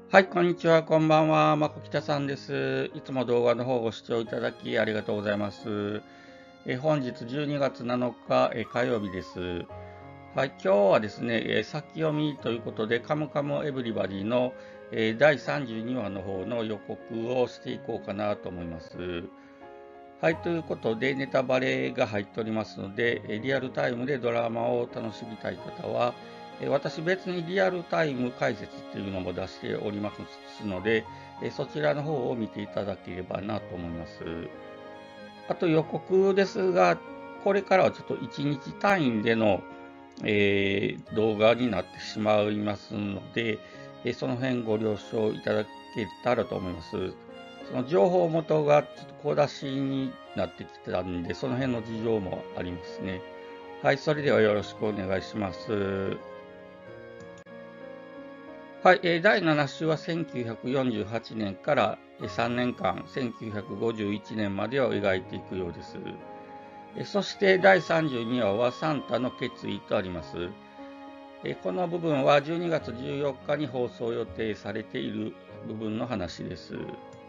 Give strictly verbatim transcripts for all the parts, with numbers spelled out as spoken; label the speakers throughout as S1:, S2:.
S1: はい、こんにちは、こんばんは、まこきたさんです。いつも動画の方をご視聴いただきありがとうございます。え本日じゅうにがつなのか、え火曜日です。はい、今日はですね、え先読みということで、カムカムエヴリバディのえだいさんじゅうにわの方の予告をしていこうかなと思います。はい、ということで、ネタバレが入っておりますので、えリアルタイムでドラマを楽しみたい方は、え私別にリアルタイム解説っていうのも出しておりますので、えそちらの方を見ていただければなと思います。あと予告ですが、これからはちょっといちにち単位での、えー動画になってしまいますので、えその辺ご了承いただけたらと思います。その情報元がちょっと小出しになってきたんで、その辺の事情もありますね。はい、それではよろしくお願いします。はい、えーだいなな週はせんきゅうひゃくよんじゅうはちねんからさんねんかん、せんきゅうひゃくごじゅういちねんまでを描いていくようです。そしてだいさんじゅうにわはサンタの決意とあります。この部分はじゅうにがつじゅうよっかに放送予定されている部分の話です。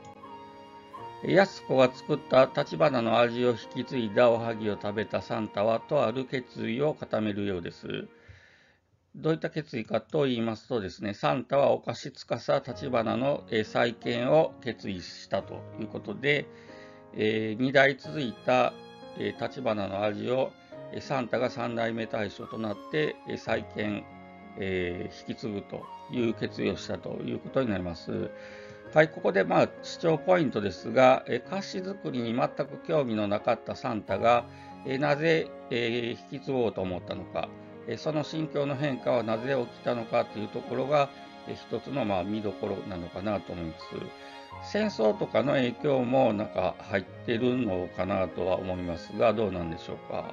S1: 安子が作った橘の味を引き継いだおはぎを食べたサンタはとある決意を固めるようです。どういった決意かと言いますとですね、サンタはお菓子つかさ橘の再建を決意したということで、えー、にだい続いた橘の味をサンタがさんだいめ大将となって再建、えー、引き継ぐという決意をしたということになります。はい、ここでまあ視聴ポイントですが、菓子作りに全く興味のなかったサンタがなぜ引き継ごうと思ったのか、その心境の変化はなぜ起きたのかというところが一つのまあ見どころなのかなと思います。戦争とかの影響もなんか入ってるのかなとは思いますが、どうなんでしょうか。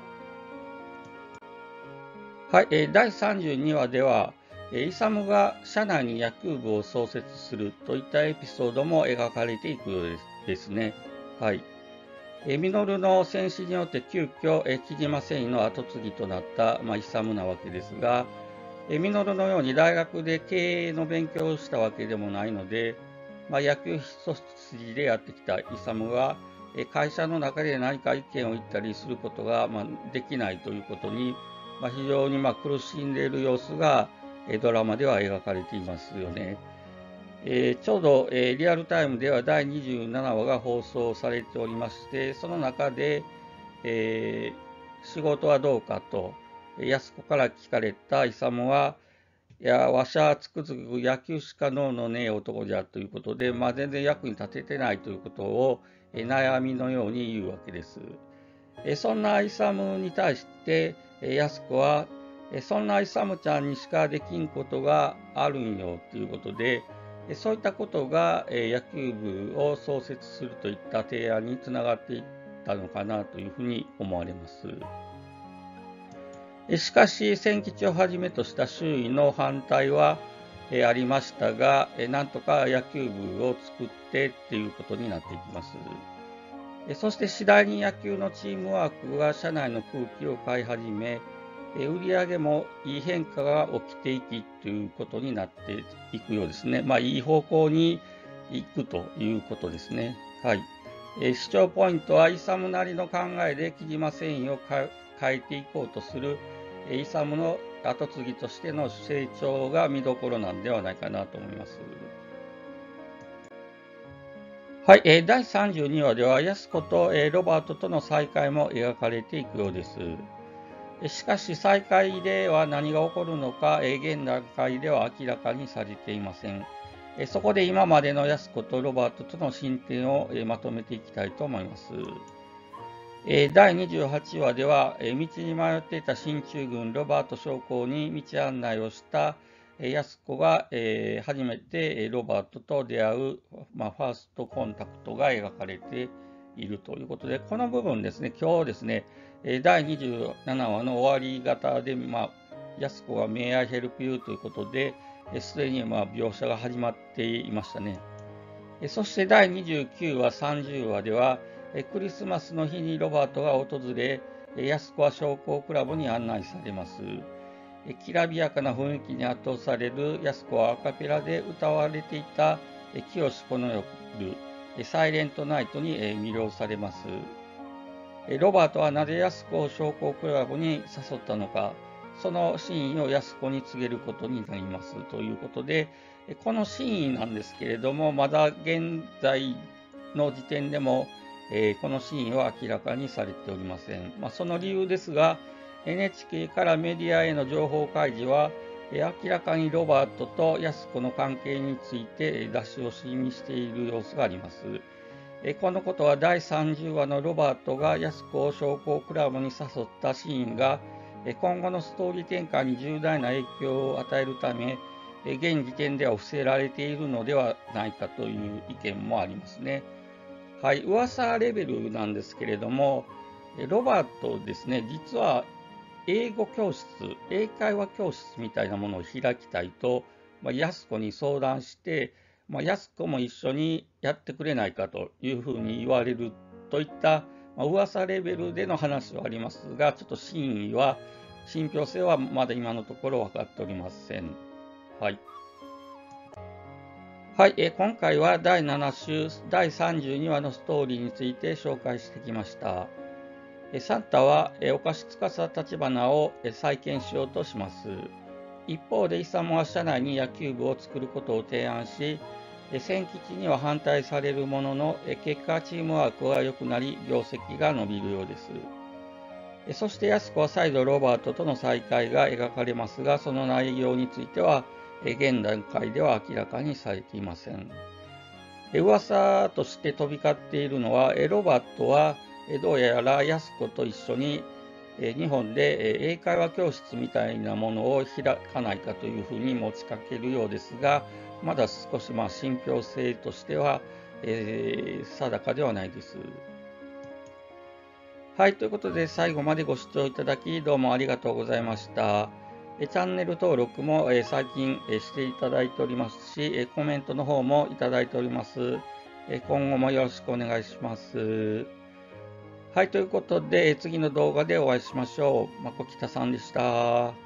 S1: はい、だいさんじゅうにわでは、イサムが社内に野球部を創設するといったエピソードも描かれていくようですですね。はい。ミノルの戦死によって急遽、木島繊維の後継ぎとなった、まあ、イサムなわけですが、ミノルのように大学で経営の勉強をしたわけでもないので、まあ、野球一筋でやってきたイサムが、会社の中で何か意見を言ったりすることが、まあ、できないということに、まあ、非常にまあ苦しんでいる様子がドラマでは描かれていますよね。えー、ちょうど、えー、リアルタイムではだいにじゅうななわが放送されておりまして、その中で、えー、仕事はどうかと、安子から聞かれた勇は、いや、わしはつくづく野球しか能のねえ男じゃということで、まあ、全然役に立ててないということを、えー、悩みのように言うわけです。えー、そんな勇に対して、えー、安子は、えー、そんな勇ちゃんにしかできんことがあるんよということで、そういったことが野球部を創設するといった提案につながっていったのかなというふうに思われます。しかし、千吉をはじめとした周囲の反対はありましたが、なんとか野球部を作ってっていうことになっていきます。そして次第に野球のチームワークが社内の空気を変え始め、売り上げもいい変化が起きていきということになっていくようですね。まあ、いい方向に行くということですね。はい。え視聴ポイントは、イサムなりの考えで木島繊維を変えていこうとする、イサムの後継ぎとしての成長が見どころなんではないかなと思います。はい、だいさんじゅうにわでは、安子とロバートとの再会も描かれていくようです。しかし、再会では何が起こるのか、現段階では明らかにされていません。そこで今までの安子とロバートとの進展をまとめていきたいと思います。だいにじゅうはちわでは、道に迷っていた進駐軍ロバート将校に道案内をした安子が初めてロバートと出会う、まあ、ファーストコンタクトが描かれているということで、この部分ですね、今日ですね、だいにじゅうななわの終わり方で、まあ、安子が May I help you ということで、すでにまあ描写が始まっていましたね。そしてだいにじゅうきゅうわ、さんじゅうわでは、クリスマスの日にロバートが訪れ、安子は商工クラブに案内されます。 きらびやかな雰囲気に圧倒される安子はアカペラで歌われていた清この夜、サイレントナイトに魅了されます。ロバートはなぜ安子を商工クラブに誘ったのか、その真意を安子に告げることになりますということで、この真意なんですけれども、まだ現在の時点でも、えー、この真意は明らかにされておりません。まあ、その理由ですが、エヌエイチケー からメディアへの情報開示は、えー、明らかにロバートと安子の関係について出し惜しみしている様子があります。えー、このことはだいさんじゅうわのロバートが安子を商工クラブに誘ったシーンが、今後のストーリー展開に重大な影響を与えるため、現時点では伏せられているのではないかという意見もありますね。はい、噂レベルなんですけれども、ロバートですね、実は英語教室、英会話教室みたいなものを開きたいと、まあ、安子に相談して、まあ、安子も一緒にやってくれないかというふうに言われるといった、まあ、噂レベルでの話はありますが、ちょっと真意は、信憑性はまだ今のところ分かっておりません。はい。はい、え今回はだいなな週だいさんじゅうにわのストーリーについて紹介してきました。えサンタはえお菓子つかさ立花をえ再建しようとします。一方でイサムは社内に野球部を作ることを提案し、千吉には反対されるものの、結果チームワークが良くなり、業績が伸びるようです。そして安子は再度ロバートとの再会が描かれますが、その内容については、現段階では明らかにされていません。噂として飛び交っているのは、ロバートはどうやら安子と一緒に日本で英会話教室みたいなものを開かないかというふうに持ちかけるようですが、まだ少しまあ信憑性としては、えー、定かではないです。はい、ということで最後までご視聴いただきどうもありがとうございました。チャンネル登録も最近していただいておりますし、コメントの方もいただいております。今後もよろしくお願いします。はい、ということで次の動画でお会いしましょう。まこきたさんでした。